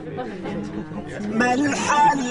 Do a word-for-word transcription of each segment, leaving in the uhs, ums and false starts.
ما الحل؟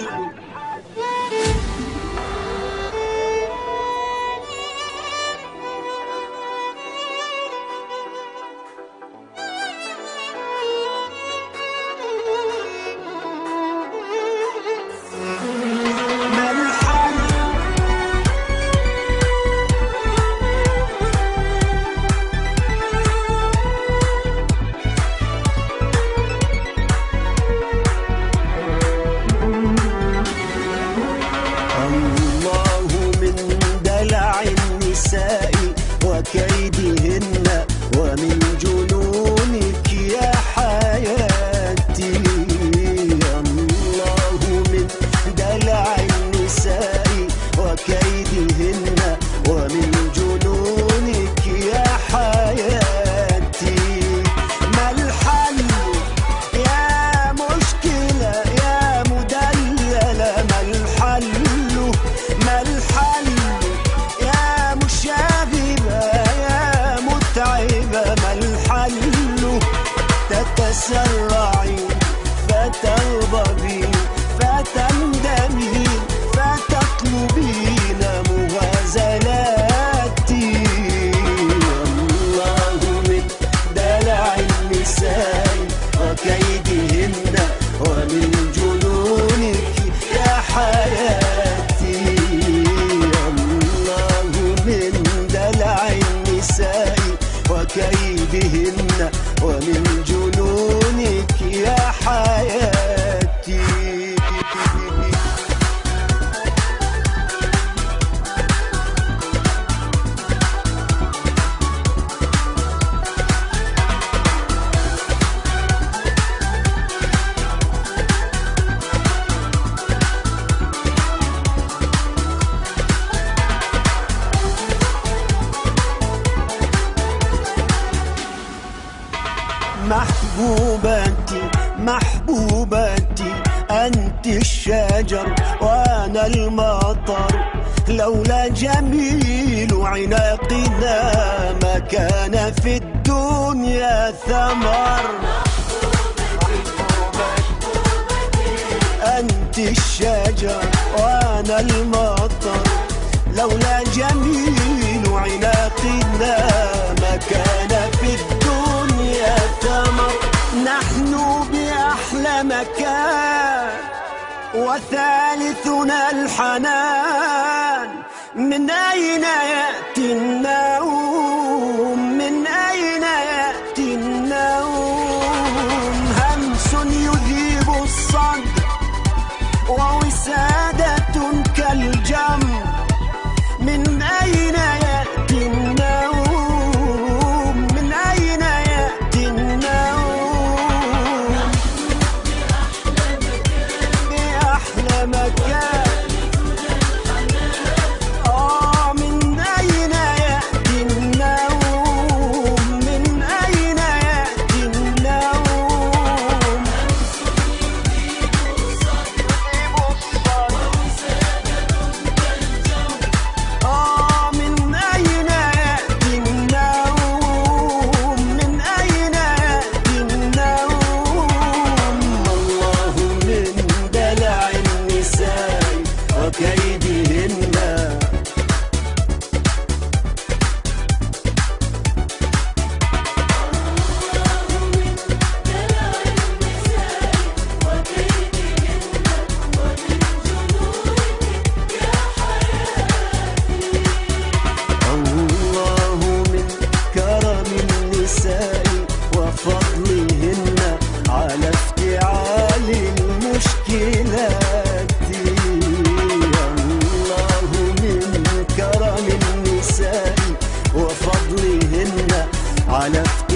وكيدهن ومن جنونك يا حياتي. الله من دلع النساء وكيدهن ومن جنونك يا حياتي. ما الحل يا مشكلة يا مدللة؟ ما الحل؟ ما الحل يا مشاغبة يا متعبة؟ ما الحل؟ تتسرعي فتغضبي فتندمي فتطلبين مغازلاتي. الله من دلع النساء وكيدهن ومن جنونك يا حياتي. الله من دلع النساء وكيدهن ومن جنونك يا حياتي. محبوبتي محبوبتي أنت الشجر وأنا المطر، لولا جميل عناقنا ما كان في الدنيا ثمر. أنت الشجر وأنا المطر، لولا جميل عناقنا ما كان في الدنيا ثمر. نحن بأحلى مكان وثالثنا الحنان. من أين يأتي النوم؟ من أين يأتي النوم؟ همس يذيب الصدر ووسادة كالجمر. من أين يأتي النوم؟ من أين يأتي النوم؟ بأحلى مكان آه من أين يأتي النوم؟ من أين يأتي النوم؟ آه من أين يأتي النوم؟ من أين يأتي النوم؟ الله من دلع النساء وكيدهن الله من كرم النساء وفضلهن على افتعال المشكلات. الله من كرم النساء وفضلهن على افتعال